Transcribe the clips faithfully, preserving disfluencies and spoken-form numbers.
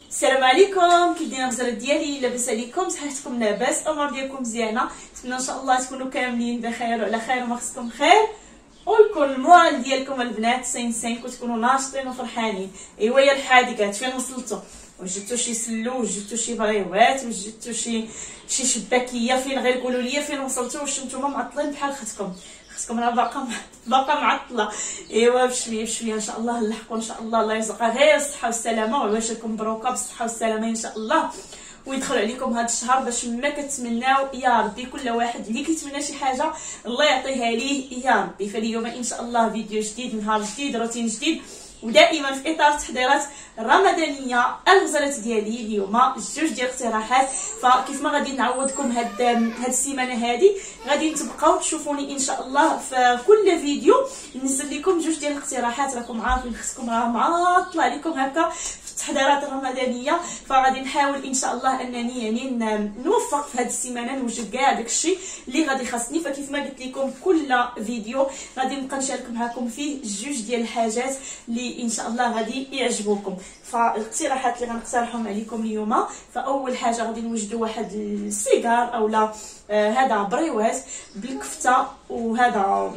السلام عليكم، كي دايرين الغزاله ديالي؟ لاباس عليكم؟ صحتكم لاباس؟ الامور ديالكم مزيانه؟ نتمنى ان شاء الله تكونوا كاملين بخير وعلى خير وما خصكم خير، ويكون المورال ديالكم البنات سين سين وتكونوا ناشطين وفرحانين. ايوا يا الحادقات، فين وصلتوا؟ وجدتوا شي سلو، وجدتوا شي بريوات، وجدتوا شي شي شباكيه؟ فين غير قولوا لي فين وصلتوا؟ واش نتوما معطلين بحال اختكم؟ اختكم راه باقا باقا معطله. ايوا بشويه بشويه ان شاء الله نلحقوا ان شاء الله. الله يرزقها غير الصحه والسلامه ويعيشكم مبروكه بالصحه والسلامه ان شاء الله، ويدخل عليكم هذا الشهر باش ما كتمناو يا ربي. كل واحد اللي كيتمنى شي حاجه الله يعطيها ليه يا ربي. فاليوم ان شاء الله فيديو جديد، نهار جديد، روتين جديد، ودائما في اطار التحضيرات الرمضانيه. الغزالات ديالي اليوم جوج ديال الاقتراحات، فكيف ما غادي نعوضكم هاد هاد السيمانه هادي غادي تبقاو تشوفوني ان شاء الله في كل فيديو ننزل لكم جوج ديال الاقتراحات. راكم عارفين خصكم راه معطله عليكم هكا في التحضيرات الرمضانيه، فغادي نحاول ان شاء الله انني يعني نوفق في هاد السيمانه، نوجد كاع داكشي اللي غادي خاصني. فكيف ما قلت لكم كل فيديو غادي نبقى نشارك معكم فيه جوج ديال الحاجات اللي ان شاء الله غادي يعجبوكم. فالاقتراحات اللي غنقترحهم عليكم اليوم، فاول حاجه غادي نوجدوا واحد السيجار اولا آه هذا بريوات بالكفته، وهذا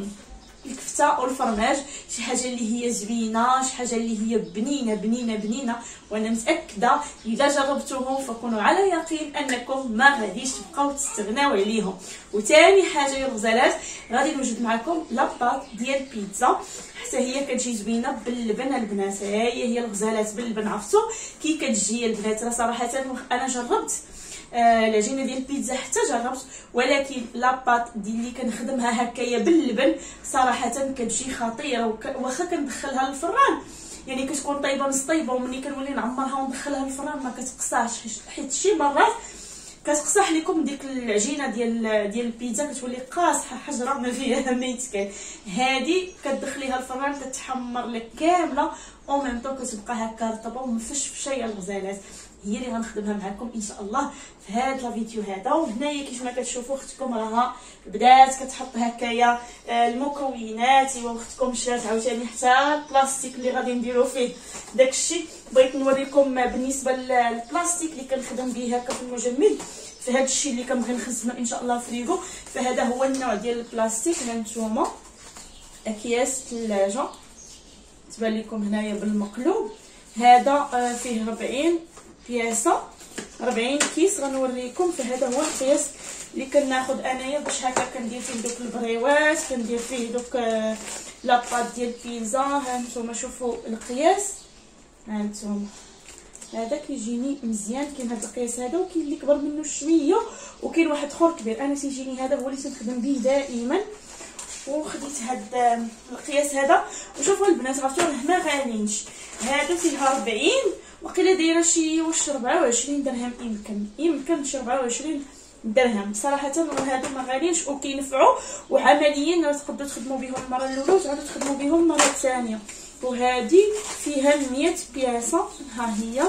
الكفته والفرماج، شي حاجه اللي هي زوينه، شي حاجه اللي هي بنينه بنينه بنينه. وانا متاكده اذا جربتوهم فكونوا على يقين انكم ما غاديش تبقاو تستغناو عليهم. وثاني حاجه يا الغزالات غادي نوجد معكم لاباط ديال البيتزا، حتى هي كتجي زوينه باللبن البنات. ها هي هي الغزالات باللبن، عرفتوا كي كتجي البنات؟ راه صراحه انا جربت آه العجينه ديال البيتزا حتى جربت، ولكن لاباط ديال اللي كنخدمها هكايا باللبن صراحه كتجي خطيره. واخا كندخلها للفران يعني كتكون طيبه نص طيبه، وملي كنولي نعمرها وندخلها للفران ما كتقصاش، حيت شي مرات كتقصح لكم ديك العجينه ديال ديال البيتزا كتولي قاصحه حجره ما فيها ما يتكال. هذه كتدخليها الفران كتحمر لك كامله او ميم طون كتبقى هكا رطبه ومفشفشه يا الغزالات. هي اللي غنخدمها معكم ان شاء الله في هذا الفيديو هذا. وهنايا كيف ما كتشوفوا اختكم راها بدات كتحط هكايا المكونات، واختكم شات عاوتاني حتى البلاستيك اللي غادي نديرو فيه داكشي. بغيت نوريكم بالنسبه للبلاستيك اللي كنخدم به هكا في المجمد، في هذا الشيء اللي كنبغي نخزنو ان شاء الله في فريغو. فهذا هو النوع ديال البلاستيك. ها نتوما اكياس ثلاجه تبان لكم هنايا بالمقلوب. هذا فيه ربعين بياسه، ربعين كيس غنوريكم. فهذا هو القياس اللي كناخذ انايا باش هكا كندير فيه دوك البريوات، كندير فيه دوك لاباط ديال البيتزا. ها نتوما شوفوا القياس، ها نتوما هذا كيجيني مزيان. كاين هذا القياس هذا، وكاين اللي كبر منه شويه، وكاين واحد اخر كبير. انا تيجيني هذا هو اللي تنخدم به دائما، وخديت هذا القياس هذا. وشوفوا البنات عرفتوا راه ما غالينش، هذا فيها ربعين وقيله دايره شي واش ربعة وعشرين درهم، يمكن يمكن شي ربعة وعشرين درهم. صراحه هادو ما غالينش وكينفعوا وعمليين، تقدروا تخدموا بهم المره الاولى وتعاودوا تخدموا بهم المره الثانيه. وهذه فيها مية بياسه، ها هي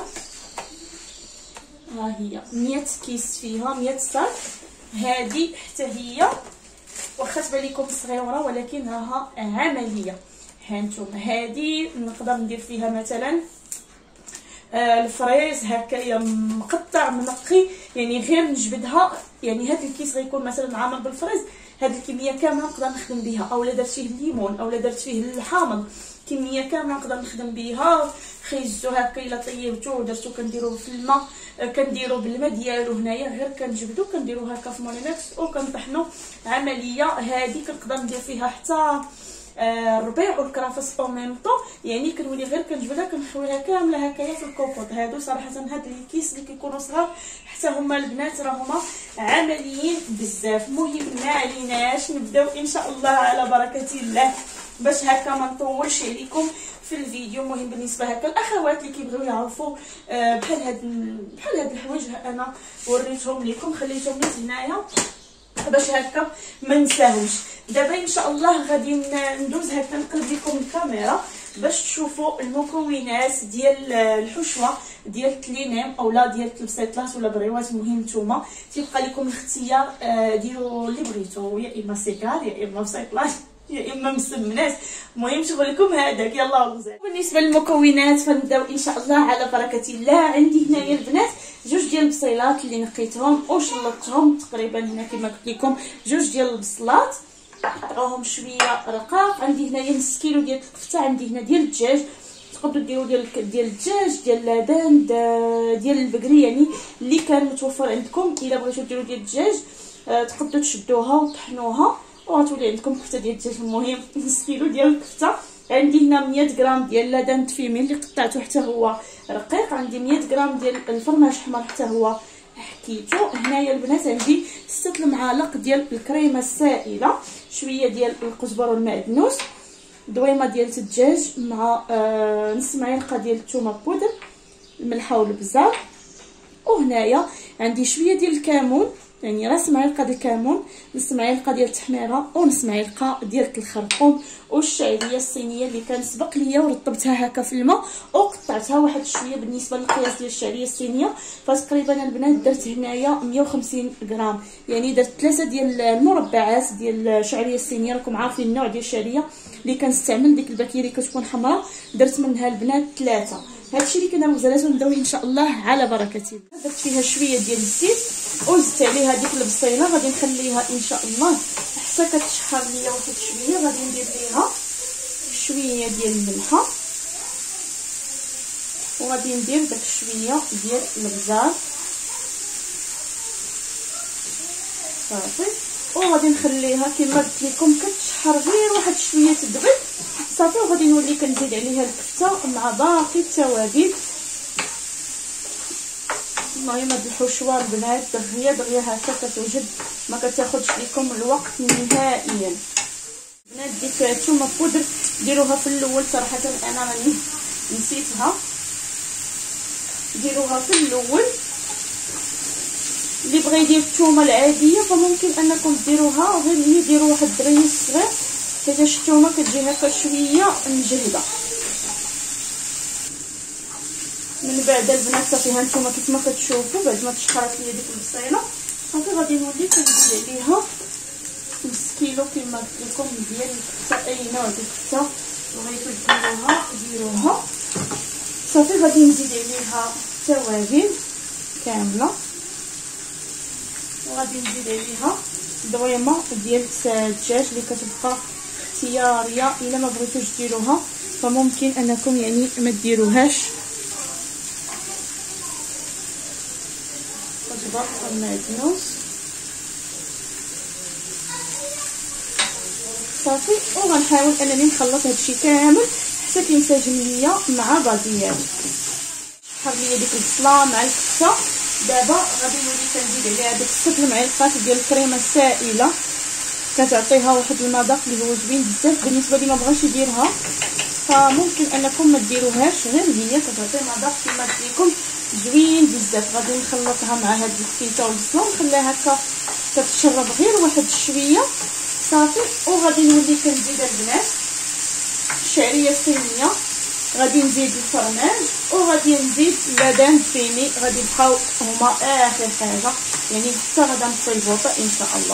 ها هي مية كيس، فيها مية صاك. هذه حتى هي واخا تبان لكم صغيره ولكن راها عمليه. ها نتوما هذه نقدر ندير فيها مثلا آه الفريز هكايا مقطع منقي، يعني غير نجبدها. يعني هذا الكيس غيكون مثلا عامر بالفريز، هذه الكميه كامله نقدر نخدم بها، اولا درت فيه الليمون اولا درت فيه الحامض، كميه كامله نقدر نخدم بها. خيزو هكا الا طيبتو ودرتو كنديروه في الماء، كنديرو بالماء ديالو هنايا غير كنجبدو كنديرو هكا في مولينكس وكنطحنو عمليه. هذه كنقدر ندير فيها حتى آه الربيع والكرافس او ميم طون، يعني كنولي غير كنجبدها كنحويها كامله هكايا في الكوكوط. هادو صراحه هاد الكيس اللي كيكونوا صغار حتى هما البنات راهما عمليين بزاف. المهم ما عليناش نبداو ان شاء الله على بركه الله باش هكا ما نطولش عليكم في الفيديو. المهم بالنسبه هكا الاخوات اللي كيبغيو يعرفوا آه بحال هاد بحال هاد الحوايج انا وريتهم لكم، خليتهم لي هنايا باش هكا ما نساهمش. دابا ان شاء الله غادي ندوز هكا نقلب لكم الكاميرا باش تشوفوا المكونات ديال الحشوه ديال التلينيم اولا ديال البسيطلات ولا بريوات. المهم نتوما تيبقى لكم الاختيار، ديروا اللي بغيتو، يا اما سيكار يا اما بسيطلات يا اما مسمنات. المهم شوفوا لكم هذاك. يلا غزال. بالنسبه للمكونات فنبداو ان شاء الله على بركه الله. عندي هنايا البنات جوج ديال البصيلات اللي نقيتهم وشلطتهم تقريبا هنا كما قلت لكم، جوج ديال البصلات نقطعوهم شويه رقاق. عندي هنايا نص كيلو ديال الكفته. عندي هنا ديال الدجاج، تقدروا ديروا ديال ديال الدجاج، ديال اللبن، ديال البقري، يعني اللي كان متوفر عندكم. الا بغيتوا ديروا ديال الدجاج آه تقدروا تشدوها وطحنوها وغتولي عندكم كفته ديال الدجاج. المهم نص كيلو ديال الكفته. عندي هنا مية غرام ديال لدن تفيمي اللي قطعته حتى هو رقيق. عندي مية غرام ديال الفرماج احمر حتى هو حكيتو. هنايا البنات عندي ستة المعالق ديال الكريمه السائله، شويه ديال القزبر والمعدنوس، دويمه ديال الدجاج مع آه نص معلقه ديال الثومه بودر، الملحه والبزار. وهنايا عندي شويه ديال الكمون، يعني راس معلقه ديال الكمون، نص معلقه ديال التحميره، ونص معلقه ديال الخرقوم، والشعريه الصينيه اللي كان سبق ليا ورطبتها هكا في الماء وقطعتها واحد شويه. بالنسبه للقياس ديال الشعريه الصينيه فتقريبا البنات درت هنايا مية وخمسين غرام، يعني درت ثلاثه ديال المربعات ديال الشعريه الصينيه. راكم عارفين النوع ديال الشعريه اللي كنستعمل، ديك الباكيري كتكون حمراء، درت منها البنات ثلاثه. هادشي اللي كنا مغزلات وندوي ان شاء الله على بركه الله. درت فيها شويه ديال الزيت وزدت عليها ديك البصيله، غادي نخليها ان شاء الله حتى كتشحر ليا واحد شويه. غادي ندير ليها شويه ديال الملحه وغادي ندير داك شويه ديال البزار صافي، وغادي نخليها كما قلت لكم كتشحر غير واحد شويه تدبل صافي. وغادي نولي كنزيد عليها الكفته مع باقي التوابل. المهم هاد الحشوه البنات دغيا دغيا هكا كتوجد، ما كتاخذش لكم الوقت نهائيا. بنات ديك الثومه بودر ديروها في الاول، صراحه انا راني نسيتها، ديروها في الاول. اللي بغى يدير الثومه العاديه فممكن انكم ديروها غير هي، ديروا واحد الدريس صغير حيتاش الثومه كتجي هكا شويه مجهده. من بعد البنات صافي هانتوما كيف ما كتشوفوا بعد ما تشحرات ليا ديك البصيله صافي غادي نولي كنزيد عليها نص كيلو كما قلت لكم ديال الكفته. اي نوع ديال الكفته بغيتو ديروها ديروها صافي. غادي نزيد عليها التوابل كامله، وغادي نزيد عليها دويمه ديال الدجاج اللي كتبقى اختياريه. الا ما بغيتوش ديروها فممكن انكم يعني ما ديروهاش. قزبر والمعدنوس صافي. وغنحاول انني نخلط هادشي كامل حتى كينسجم ليا مع بعضياتو. شحر ليا ديك البصله مع الكفته. دابا غادي نولي كنزيد عليها ديك ست المعلقات ديال الكريمه السائله، كتعطيها واحد المذاق اللي هو زوين بزاف. بالنسبه لي ما بغاش يديرها فممكن انكم ما ديروهاش، غير هي كتعطي مذاق كما قلت لكم زوين بزاف. غادي نخلطها مع هاد الكفته والبصله ونخليها هكا كتشرب غير واحد شويه صافي. وغادي نولي كنزيد البنات الشعريه الصينيه، غادي نزيد الفرماج، وغادي نزيد اللبن فيني. غادي يبقاو هما اخر حاجه، يعني حتى غدا نصيبوطه ان شاء الله.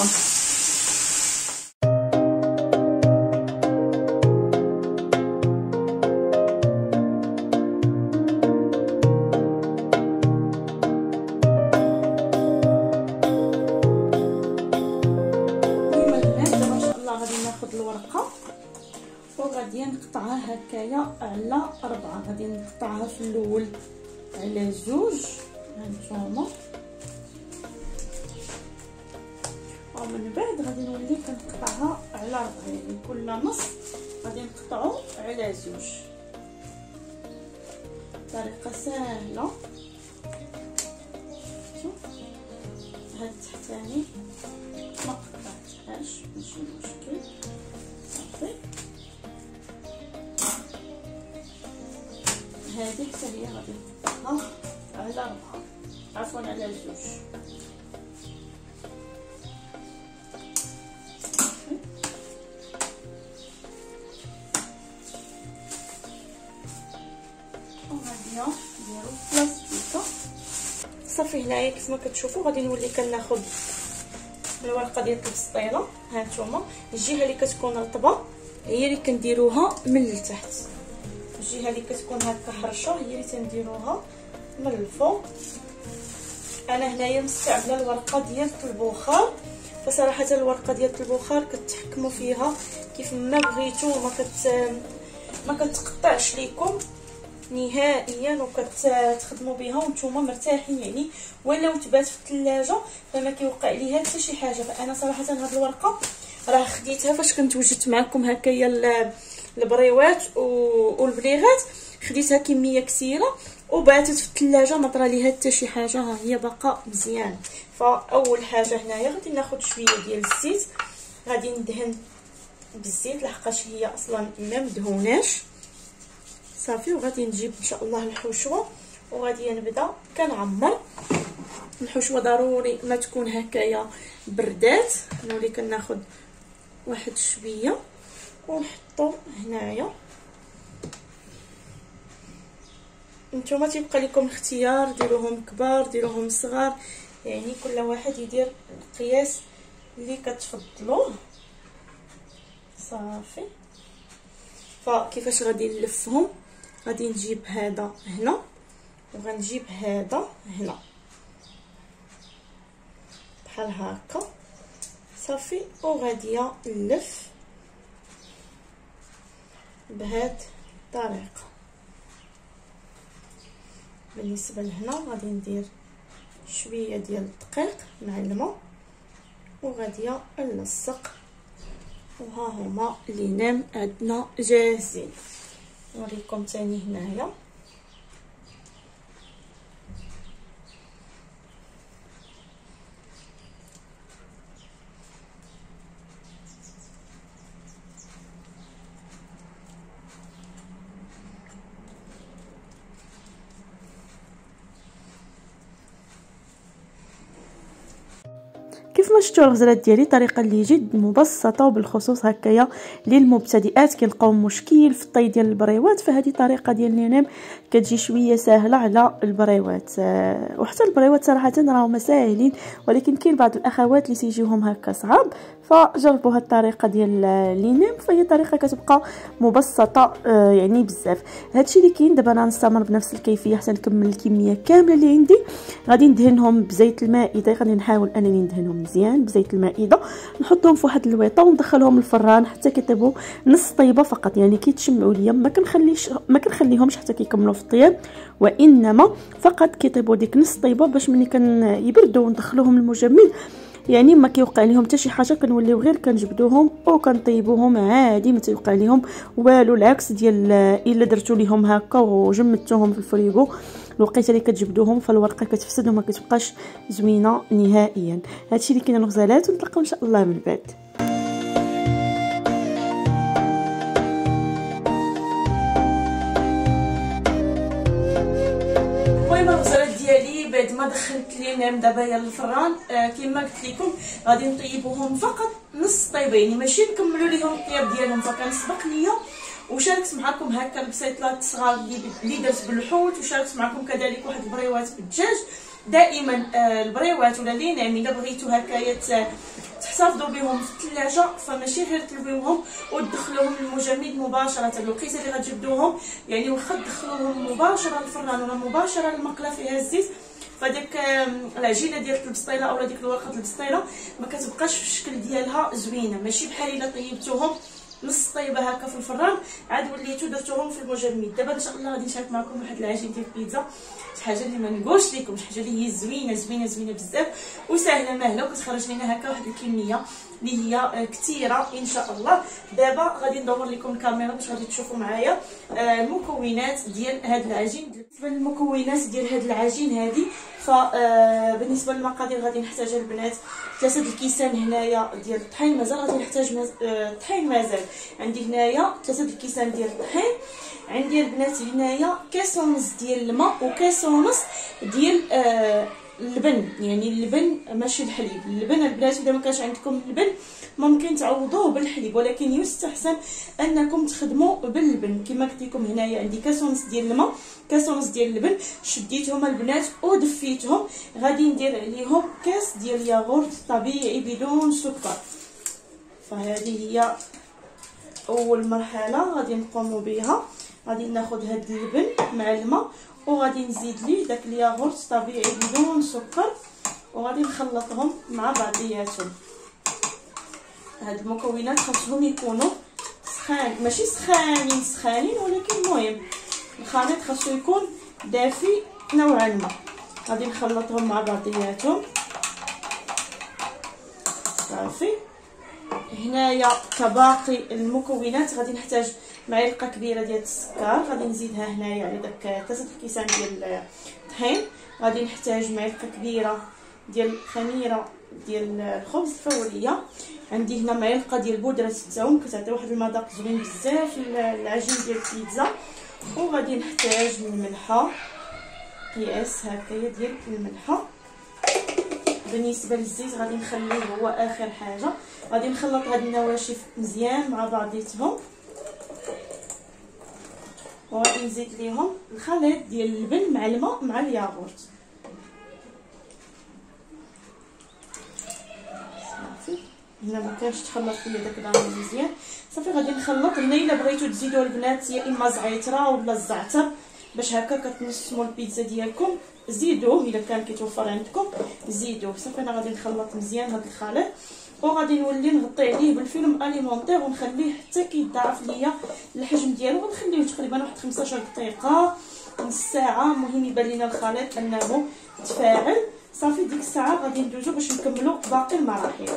الورقه وغادي نقطعها هكايا على أربعة. غادي نقطعها في الاول على زوج هانتوما، ومن بعد غادي نولي كنقطعها على أربعة، يعني كل نص غادي نقطعو على زوج. طريقه سهله. هاد التحتاني ما قطعتهاش ماشي مشكل صافي. هذه حتى هي غادي نقطعها على أربعة، عفوا على زوج. وغادي نديرو بلاصتيكه صافي. هنايا كيف ما كتشوفوا غادي نولي كناخذ الورقه ديال البسطيله. ها نتوما الجهه اللي كتكون رطبه هي اللي كنديروها من التحت، الجهه اللي كتكون هكا حرشه هي اللي تنديروها من الفوق. انا هنايا مستعمله الورقه ديال البخار، فصراحه الورقه ديال البخار كتحكموا فيها كيف ما بغيتو، ما كت ما كتقطعش ليكم نهائيا وكتخدموا بها وانتم مرتاحين يعني، ولو تبات في الثلاجه فما كيوقع ليها حتى شي حاجه. فانا صراحه هاد الورقه راه خديتها فاش كنت وجدت معكم هكايا البريوات والبليغات، خديتها كميه كثيره وباتت في الثلاجه ما طرا ليها حتى شي حاجه، ها هي باقا مزيان. فاول حاجه هنايا غادي ناخذ شويه ديال الزيت، غادي ندهن بالزيت لحقاش هي اصلا ما مدهوناش صافي. وغادي نجيب ان شاء الله الحشوه وغادي نبدا كنعمر. الحشوه ضروري ما تكون هكايا بردات، نولي كناخذ واحد شويه ونحطو هنايا. نتوما تيبقى لكم الاختيار، ديروهم كبار ديروهم صغار، يعني كل واحد يدير القياس اللي كتفضلوه صافي. فكيفاش غادي نلفهم، غادي نجيب هذا هنا وغنجيب هذا هنا بحال هكا صافي، وغادي نلف بهاد الطريقه. بالنسبه لهنا غادي ندير شويه ديال الدقيق مع الماء وغادي نلصق، وها هما اللينام عندنا جاهزين. نوريكم ثاني هنايا كيف ما شفتوا الغزلات ديالي طريقه اللي جد مبسطه، وبالخصوص هكايا للمبتدئات كيلقاو مشكل في الطي ديال البريوات، فهذه طريقه ديال نينام كتجي شويه سهله على البريوات. أه وحتى البريوات صراحه راهما ساهلين، ولكن كاين بعض الاخوات اللي تيجيهم هكا صعاب، فجربوا هاد الطريقه ديال لينام، فهي طريقه كتبقى مبسطه أه يعني بزاف. هادشي اللي كاين دابا. انا نستمر بنفس الكيفيه حتى نكمل الكميه كامله اللي عندي. غادي ندهنهم بزيت المائده، غادي نحاول انني ندهنهم مزيان بزيت المائده، نحطهم في واحد الويطه وندخلهم الفران حتى كيطيبوا نص طيبه فقط، يعني كيتشمعوا ليا، ما كنخليش ما كنخليهمش حتى كيكملوا في الطياب، وانما فقط كيطيبوا ديك نص طيبه باش ملي كنيبردوا وندخلوهم المجمد يعني ما كيوقع لهم حتى شي حاجه، كنوليو غير كنجبدوهم وكنطيبوهم عادي ما تيوقع لهم والو. العكس ديال الا درتو ليهم هكا وجمدتوهم في الفريغو الوقيته اللي كتجبدوهم فالورقه كتفسد وما كتبقاش زوينه نهائيا. هادشي اللي كاين الغزالات، ونتلاقاو ان شاء الله من بعد. المهم الغزالات ديالي بعد ما دخلت ليهم دابا هي للفران، آه كما قلت لكم غادي نطيبوهم فقط نص طيبه، يعني ماشي نكملوا ليهم الطياب ديالهم. فكنسبق ليا وشاركت معكم هكا البسيطلات الصغار اللي درت بالحوت، وشاركت معكم كذلك واحد البريوات بالدجاج. دائما آه البريوات ولا لينام الا بغيتو هكايا تحتفظوا بهم في الثلاجه، فماشي غير تلويوهم وتدخلوهم للمجمد مباشره. الوقيته اللي غتجبدوهم يعني واخا تدخلوهم مباشره للفران ولا مباشره للمقله فيها الزيت، فداك العجينه ديال البسطيله اولا ديك الورقه البسطيله ما كتبقاش في الشكل ديالها زوينه، ماشي بحال الا طيبتوهم نص طيبه هكا في الفران عاد وليتو درتوهم في المجمد. دابا ان شاء الله غادي نشارك معكم واحد العجين ديال البيتزا، شي حاجه اللي ما نقولش لكم، شي حاجه اللي هي زوينه زوينه زوينه بزاف وسهله ماهله، وكتخرج لنا هكا واحد الكميه اللي هي كثيره ان شاء الله. دابا غادي ندور لكم الكاميرا باش غادي تشوفوا معايا المكونات ديال هذا العجين. بالنسبه للمكونات ديال هذا العجين هذه، فبالنسبه للمقادير غادي نحتاج البنات ثلاثه الكيسان هنايا ديال الطحين، مازال غادي نحتاج مز... الطحين مازال عندي هنايا ثلاثه الكيسان ديال الطحين، عندي البنات هنايا كاس ونص ديال الماء وكاس ونص ديال آه اللبن، يعني اللبن ماشي الحليب. اللبن البنات اذا ما كانش عندكم اللبن ممكن تعوضوه بالحليب، ولكن يستحسن انكم تخدموا باللبن. كما قلت لكم هنايا عندي كاس ونص ديال الماء، كاس ونص ديال اللبن، شديتهم البنات ودفيتهم. غادي ندير عليهم كاس ديال ياغورت طبيعي بدون سكر. فهذه هي اول مرحله غادي نقوموا بها. غادي ناخذ هاد اللبن مع الماء وغادي نزيد ليه داك الياغورت طبيعي بدون سكر، وغادي نخلطهم مع بعضياتهم. هاد المكونات خاصهم يكونوا سخان، ماشي سخانين سخانين، ولكن المهم الخليط خاصو يكون دافي نوعا ما. غادي نخلطهم مع بعضياتهم صافي. هنايا كباقي المكونات غادي نحتاج معلقه كبيره ديال السكر، غادي نزيدها هنايا على داك ثلاثه الكيسان ديال الطحين. غادي نحتاج معلقه كبيره ديال خميره ديال الخبز الفوريه. عندي هنا معلقه ديال بودره الثوم كتعطي واحد المذاق زوين بزاف للعجين ديال البيتزا. وغادي نحتاج الملحه، قياس هكايا ديال الملحه. بالنسبه للزيت غادي نخليه هو اخر حاجه. غادي نخلط هاد النواشف مزيان مع بعضيتهم، وغادي نزيد ليهم الخليط ديال اللبن مع الماء مع الياغورت صافي. هنا ما كانش تخلط ليا داك الامر مزيان صافي. غادي نخلط. هنا الا بغيتو تزيدوا البنات يا اما زعتره ولا الزعتر باش هكا كتنسموا البيتزا ديالكم، زيدوه الا كان كيتوفر عندكم زيدوه صافي. انا غادي نخلط مزيان هذا الخليط، وغادي نولي نغطي عليه بالفيلم اليمونتير ونخليه حتى كيضاعف ليا الحجم ديالو. غنخليه تقريبا واحد خمسطاش دقيقه نص ساعه، المهم يبان لينا الخليط انه تفاعل صافي. ديك الساعه غادي ندوزو باش نكملوا باقي المراحل.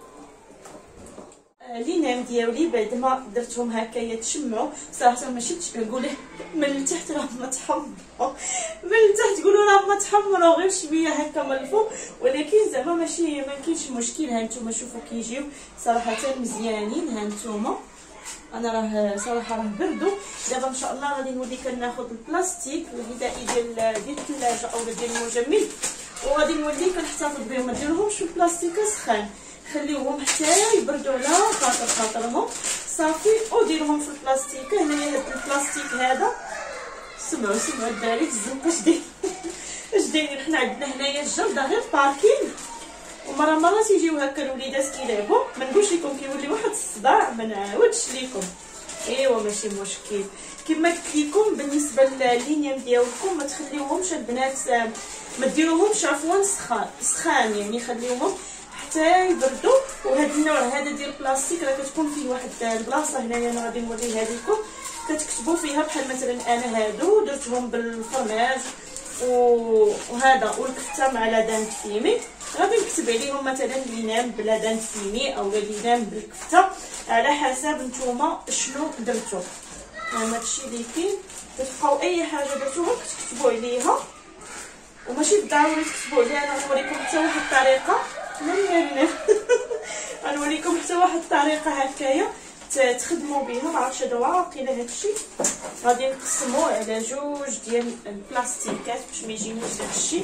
لينام ديالي بعد ما درتهم هكايا تشمعوا صراحه ماشي نقول من التحت راه ما تحمروا، من التحت تقولوا راه ما تحمروا غير شويه هكا من الفوق، ولكن زعما ماشي ما كاينش مشكل. ها نتوما شوفوا كيجيو صراحه مزيانين. ها نتوما انا راه صراحه راه بردوا. دابا ان شاء الله غادي نولي كناخذ البلاستيك الغذائي ديال ديال الثلاجه او ديال المجمد، وغادي نولي كنحتفظ بهم. ما نديرهمش في البلاستيك سخان، خليوهم حتى يبردوا على خاطر خاطرهم صافي، وديرهم في البلاستيك. هنايا هاد البلاستيك هذا سمعوا سمعوا الدراري الزنقه اش داير اش دايرين. حنا عندنا هنايا الجرده غير باركين، ومره مره تيجيو هكا الوليدات كيلعبوا. ما نقولش لكم كيولي واحد الصداع ما نعاودش لكم. ايوا ماشي مشكل. كما قلت لكم بالنسبه لللينيام ديالكم ما تخليوهمش البنات، ما ديروهمش عفوا سخان سخان يعني خليوهم حتى يبردوا. وهذا النوع هذا ديال البلاستيك راه كتكون فيه واحد البلاصه هنايا انا غادي نوريها لكم، كتكتبوا فيها بحال مثلا انا هادو درتهم بالفرماج وهذا والكفته مع لادان فيمي، غادي نكتب عليهم مثلا لينام بلادان فيمي او لينام بالكفته على حسب نتوما شنو درتو. هادشي اللي كاين. كتبقاو اي حاجه درتوها كتكتبوا عليها، وماشي بالضروري تكتبوا عليها. انا غنوريكم حتى واحد الطريقه من غنوريكم حتى واحد الطريقه هكايا تخدموا بها. ما عرفتش هذا واقيلا هادشي. غادي نقسموه على جوج ديال البلاستيكات باش ما يجينيش داكشي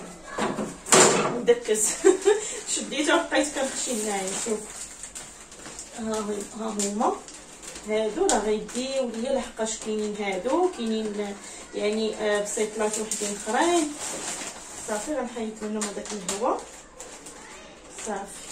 مدكز. شديته وبقيت كنخشي هنايا. شوف ها ها هما هادو راه غيديو ليا لحقاش كاينين هادو كاينين يعني بسيطلات وحدين اخرين صافي. غنحيد منهم هذاك الهواء صافي.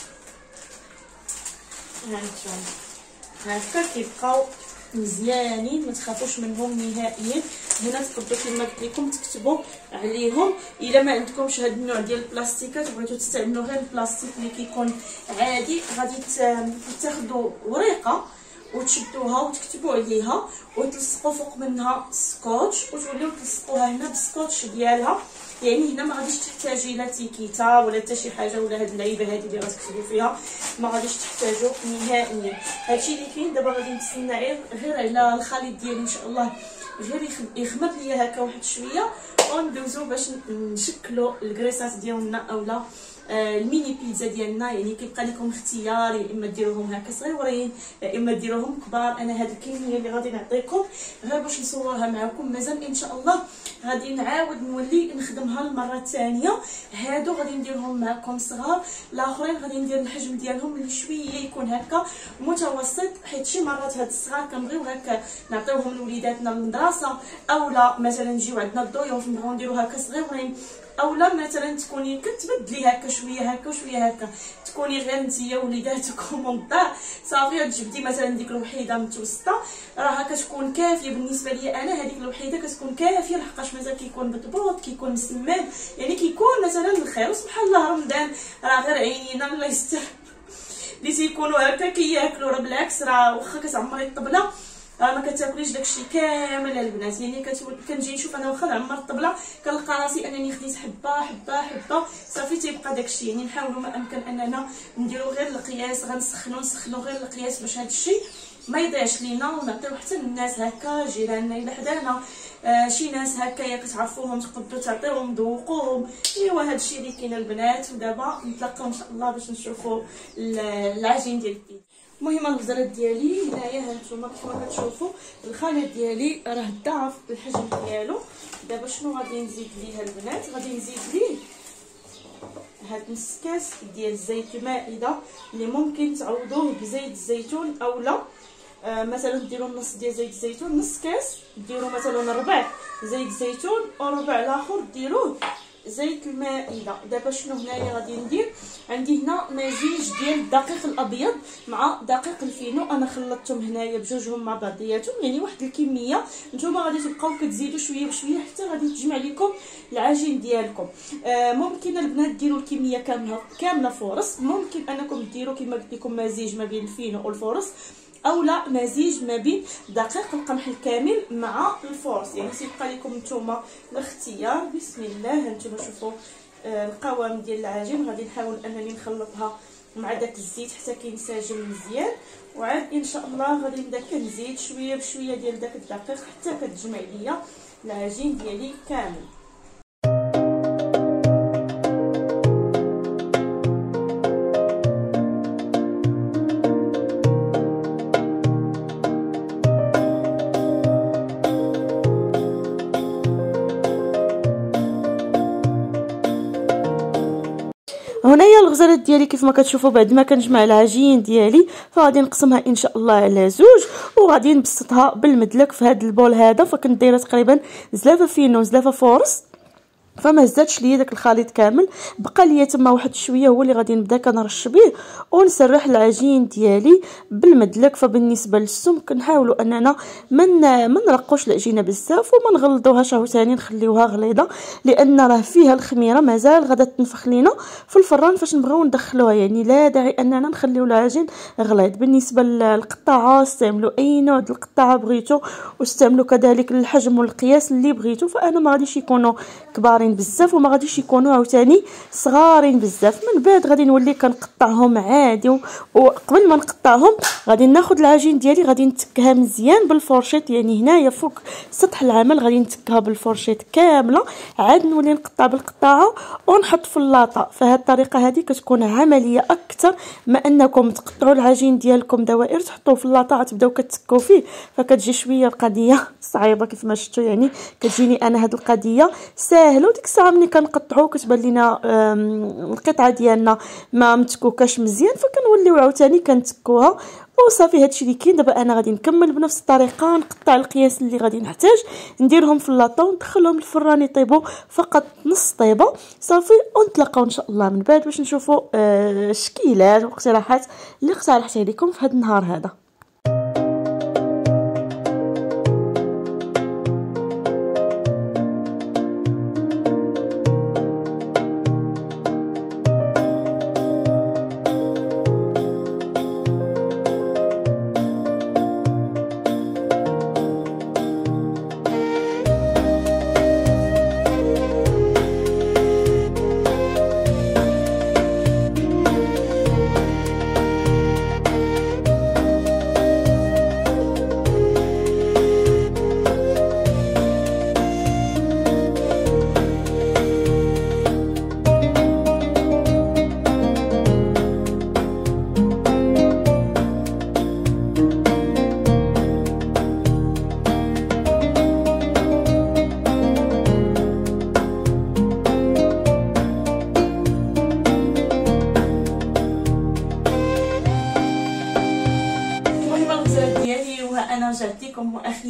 هانتوما هكا كيبقاو مزيانين، ما تخافوش منهم نهائيا. هنا تقدروا كما قلت لكم تكتبوا عليهم. الا ما عندكمش هذا النوع ديال البلاستيكات وبغيتوا تستعملوا غير البلاستيك اللي كيكون عادي، غادي تاخذوا ورقه وتشدوها وتكتبوا عليها وتلصقوا فوق منها سكوتش وتوليو تلصقوها هنا بالسكوتش ديالها. يعني هنا ما غاديش تحتاجي لا تيكيتا ولا حتى شي حاجه ولا هاد اللعيبه هذه اللي غتكتبوا فيها، ما غاديش تحتاجوا نهائيا. هادشي اللي كاين. دابا غادي نتسنى غير على الخليط ديالي ان شاء الله غير يخمر ليا هكا واحد شويه، وندوزو باش نشكلوا الكريسات ديالنا اولا آه الميني بيتزا ديالنا، يعني كيبقى لكم اختيار، يا اما ديروهم هكا صغيورين يا اما ديروهم كبار. انا هاد الكميه اللي غادي نعطيكم غير باش نصورها معكم، مازال ان شاء الله غادي نعاود نولي نخدمها المره الثانيه. هادو غادي نديرهم معكم صغار، الاخرين غادي ندير الحجم ديالهم اللي شويه يكون هكا متوسط، حيت شي مرات هاد الصغار كنبغيو هكا نعطيوهم لوليداتنا للمدرسه، اولا مثلا نجيو عندنا الضيوف نبغيو نديرو هكا صغيورين، اولا مثلا تكوني كتبدلي هكا شويه هكا وشويه هكا، تكوني غير نتيا وليداتكم والدار صافي تجبدي مثلا ديك الوحيده متوسطه، راه كتكون كافيه. بالنسبه لي انا هذيك الوحيده كتكون كافيه، لحقاش مازال كيكون بطبوط كيكون مسمن، يعني كيكون مثلا الخير. وسبحان الله رمضان راه غير عينينا الله يستر اللي تيكونوا هكا كياكلوا، راه بالعكس راه واخا كتعمري الطبله راه ما كتاكليش داكشي كامل البنات، يعني كنجي نشوف انا واخا نعمر الطبله كنلقى راسي انني خديت حبه حبه حبه صافي تيبقى داكشي. يعني نحاولوا ما امكن اننا نديروا غير القياس، غنسخنوا نسخنوا غير القياس باش هادشي ما يضيعش لينا، ونعطيو حتى للناس هكا جيراننا الا حدانا آه شي ناس هكايا كتعرفوهم تقدروا تعطيوهم ذوقوهم. ايوا هادشي اللي كاين البنات، ودابا نتلاقاو ان شاء الله باش نشوفوا العجين ديال البيتزا. المهم الغزالات ديالي هنايا هانتوما كيما كتشوفوا الخليط ديالي راه ضعف الحجم ديالو. دابا شنو غادي نزيد ليه البنات؟ غادي نزيد ليه هاد نص كاس ديال الزيت المائده اللي ممكن تعوضوه بزيت الزيتون، اولا آه مثلا ديروا نص ديال زيت الزيتون، نص كاس ديروا مثلا ربع زيت الزيتون وربع الاخر ديروه زيت المائده. دابا شنو هنايا غادي ندير؟ عندي هنا مزيج ديال الدقيق الابيض مع دقيق الفينو، انا خلطتهم هنايا بجوجهم مع بعضياتهم، يعني واحد الكميه. نتوما غادي تبقاو كتزيدوا شويه بشويه حتى غادي تجمع لكم العجين ديالكم. آه ممكن البنات ديروا الكميه كامله كامله فورص، ممكن انكم ديروا كما قلت لكم مزيج ما بين الفينو والفورص، اولا مزيج ما بين دقيق القمح الكامل مع الفورص، يعني تيبقى لكم نتوما الاختيار. بسم الله هانتوما شوفوا آه القوام ديال العجين، غادي نحاول انني نخلطها مع داك الزيت حتى كينسجم مزيان، وعاد ان شاء الله غادي نبدا كنزيد شويه بشويه ديال داك الدقيق حتى كتجمع ليا العجين ديالي كامل. هنايا الغزالات ديالي كيف ما كتشوفوا بعد ما كنجمع العجين ديالي فغادي نقسمها ان شاء الله على زوج، وغادي نبسطها بالمدلك في هذا البول هذا. فكنت دايره تقريبا زلافه فينو زلافه فورص، فما زادش ليا داك الخليط كامل، بقى ليا تما واحد شويه هو اللي غادي نبدا كنرش به ونسرح العجين ديالي بالمدلك. فبالنسبه للسم كنحاولوا اننا من ما نرقوش العجينه بزاف وما نغلظوهاش عاوتاني نخليوها غليظه، لان راه فيها الخميره مازال غادا تنفخ لينا في الفران فاش نبغيو ندخلوها، يعني لا داعي اننا نخليو العجين غليظ. بالنسبه للقطاعه استعملوا اي نوع ديال القطاعه بغيتو، واستعملوا كذلك الحجم والقياس اللي بغيتو. فانا ما غاديش يكونوا كبار بزاف وما غاديش يكونوا عاوتاني صغارين بزاف. من بعد غادي نولي كنقطعهم عادي، وقبل ما نقطعهم غادي ناخذ العجين ديالي غادي نتكها مزيان بالفورشيط، يعني هنايا فوق سطح العمل غادي نتكها بالفورشيط كامله، عاد نولي نقطع بالقطاعه ونحط في اللاطه. فهاد الطريقه هذه كتكون عمليه اكثر ما انكم تقطعوا العجين ديالكم دوائر تحطوه في اللاطه تبداو كتكوا فيه، فكتجي شويه القضيه صعيبه كيف ما شفتوا. يعني كتجيني انا هاد القضيه ساهله، وديك الساعه ملي كنقطعوا كتبان لينا القطعه ديالنا ما متكوكاش مزيان فكنوليو عاوتاني كنتكوها وصافي. هادشي اللي كاين. دابا انا غادي نكمل بنفس الطريقه، نقطع القياس اللي غادي نحتاج نديرهم في اللاطه وندخلهم للفران يطيبوا فقط نص طيبه صافي، ونتلاقاو ان شاء الله من بعد باش نشوفوا آه الشكيلات واقتراحات اللي اقترحتها لكم في هذا النهار هذا.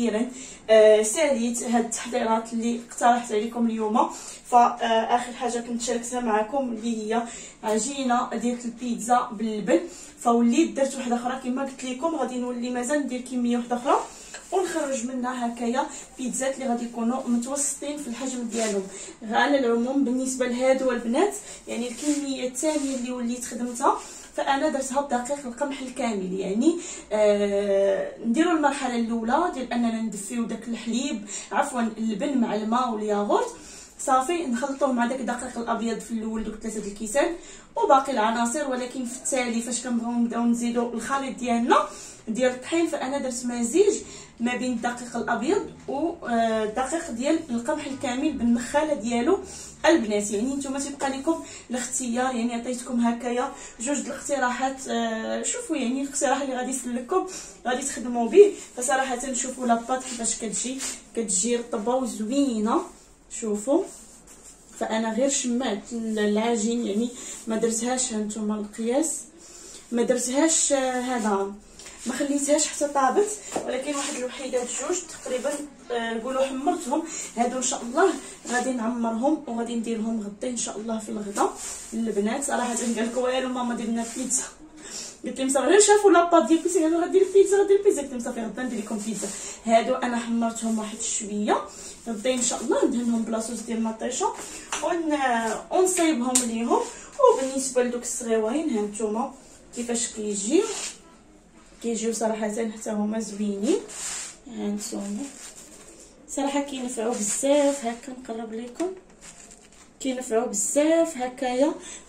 اخيرا آه ساليت هاد التحضيرات اللي اقترحت عليكم اليوم. فاخر حاجه كنت شاركتها معكم اللي هي عجينه ديال البيتزا باللبن، فوليت درت واحده اخرى كما قلت لكم، غادي نولي مازال ندير كميه واحده اخرى ونخرج منها هكايا بيتزات اللي غادي يكونوا متوسطين في الحجم ديالهم. على العموم بالنسبه لهادو البنات يعني الكميه الثانيه اللي وليت خدمتها فانا درتها بدقيق القمح الكامل، يعني آه نديروا المرحله الاولى ديال اننا ندفيو داك الحليب عفوا اللبن مع الماء والياغورت، صافي نخلطوه مع داك الدقيق الابيض في الاول دوك ثلاثه الكيسان وباقي العناصر. ولكن في التالي فاش كنبغيو نبداو نزيدو الخليط ديالنا ديال الطحين فانا درت مزيج ما بين الدقيق الابيض والدقيق ديال القمح الكامل بالنخاله ديالو البنات. يعني نتوما تيبقى لكم الاختيار، يعني عطيتكم هكايا جوج د الاقتراحات. آه شوفوا يعني الاقتراح اللي غادي يسلككم غادي تخدموا به. فصراحه شوفوا لاباط كيفاش كتجي كتجي رطبه وزوينه. شوفوا فانا غير شمعت العجين، يعني ما درتهاش هانتوما القياس ما درتهاش هذا ما خليتهاش حتى طابت، ولكن واحد الوحيدات جوج تقريبا نقولوا آه حمرتهم. هادو ان شاء الله غادي نعمرهم وغادي نديرهم غدا ان شاء الله في الغدا للبنات. صراحه قال لكم والو ماما دير لنا بيتزا، قلت لهم صافي غير شافوا لاباط ديال البيتزا قالوا غدير بيتزا غدير بيتزا، قلت لهم صافي غدا ندير لكم بيتزا. هادو انا حمرتهم واحد شويه، غدا ان شاء الله ندهنهم بلاصوص ديال المطيشه ون ونصايبهم ليهم. وبالنسبه لدوك الصغيورين ها نتوما كيفاش كيجيو كيجيو صراحه حتى هما زوينين. ها نتوما صراحه كينفعوا بزاف. هكا نقرب لكم كينفعوا بزاف هكايا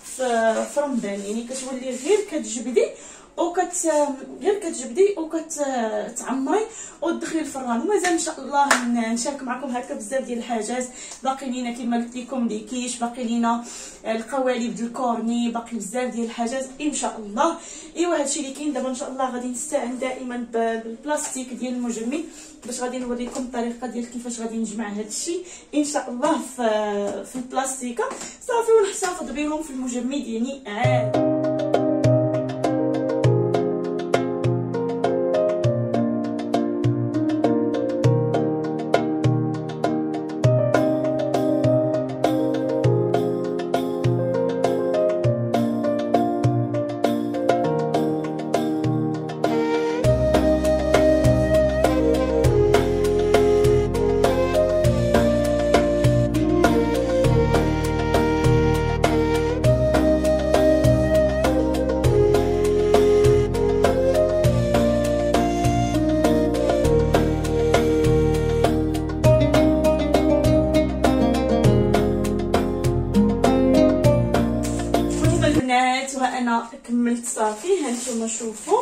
في رمضان، يعني كتولي غير كتجبدي وكت غير كتجبدي وكتعمري وتدخلي الفران. ومازال ان شاء الله نشارك معكم هكا بزاف ديال الحاجات. باقي لينا كما قلت لكم دي كيش، باقي لينا القوالب ديال الكورني، باقي بزاف ديال الحاجات ان شاء الله. ايوا هادشي اللي كاين دابا ان شاء الله. غادي نستعن دائما بالبلاستيك ديال المجمد باش غادي نوريكم الطريقه ديال كيفاش غادي نجمع هادشي ان شاء الله في في البلاستيكه صافي ونحتفظ بهم في المجمد يعني عام. وانا كملت صافي. هانتوما شوفوا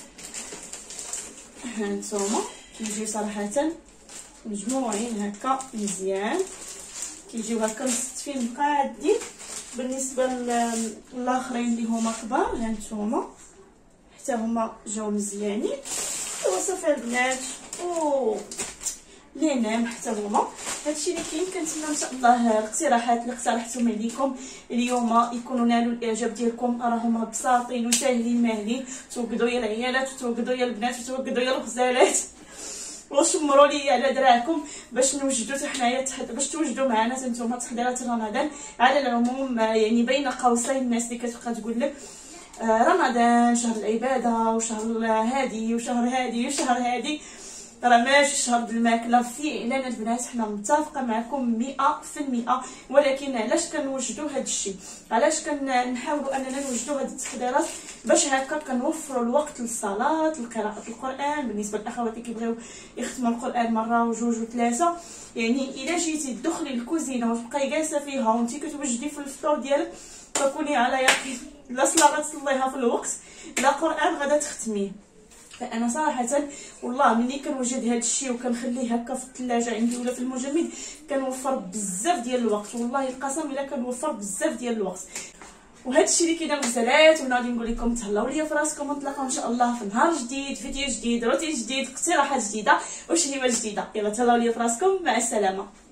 هانتوما كيجيو صراحه مجموعين هكا مزيان، كيجيو هكا مستفين مقادين. بالنسبه للاخرين اللي هما كبار هانتوما حتى هما جاو مزيانين. وصافي البنات و لينام حتى هما. هادشي اللي كاين. كنتمنى ان شاء الله الاقتراحات اللي اقترحتهم عليكم اليوم يكونوا نالوا الاعجاب ديالكم. راهم بساطين وساهلين ماهلين. توقدوا يا العيالات وتوقدوا يا البنات وتوقدوا يا الغزالات وشمروا لي على دراعكم باش نوجدوا حتى حنايا باش توجدوا معنا نتوما تحضيرات رمضان. على العموم يعني بين قوسين الناس اللي كتبقى تقول لك رمضان شهر العباده وشهر هادي وشهر هادي وشهر هادي، راه ماشي شهر الماكله. فعلا البنات حنا متفقه معكم مئة في المئة. ولكن علاش كنوجدوا هذا الشيء؟ علاش كنحاولوا اننا نوجدوا هذه التحضيرات؟ باش هكا كنوفروا الوقت للصلاه لقراءه القران. بالنسبه للاخوات اللي كيبغيو يختموا القران مره وجوج وثلاثه، يعني الا جيتي تدخلي الكوزينه وتبقاي جالسه فيها وانت كتوجدي في الفطور ديالك فكوني على يقين لا صلاه غتصليها في الوقت لا قران غادا تختميه. فانا صراحه والله ملي كنوجد هذا الشيء وكنخليه هكا في الثلاجه عندي ولا في المجمد كنوفر بزاف ديال الوقت. والله القسم الا كنوفر بزاف ديال الوقت. وهذا الشيء اللي كاين الغزالات. وانا غادي نقول لكم تهلاو ليا في راسكم ونتلاقاو ان شاء الله في نهار جديد، فيديو جديد، روتين جديد، اقتراحات جديده وشهيوه جديده. يلا تهلاو ليا في راسكم، مع السلامه.